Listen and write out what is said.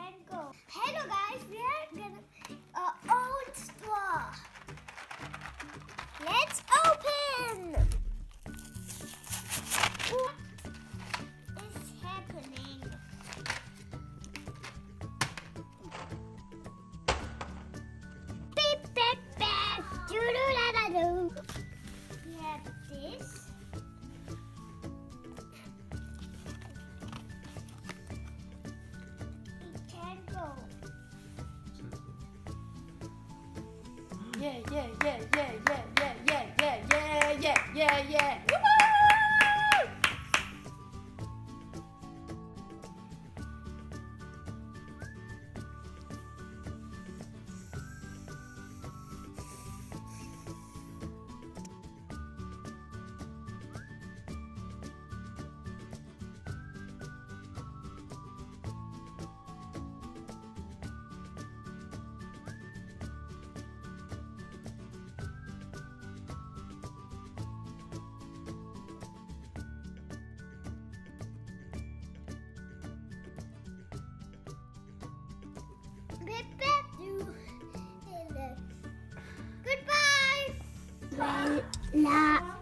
can go. Hello guys, we are gonna old straw. Let's open. What is happening? Beep beep beep. Doodle da da doo. We have this. Yeah, yeah, yeah, yeah, yeah, yeah, yeah, yeah, yeah, yeah, yeah, yeah. Goodbye.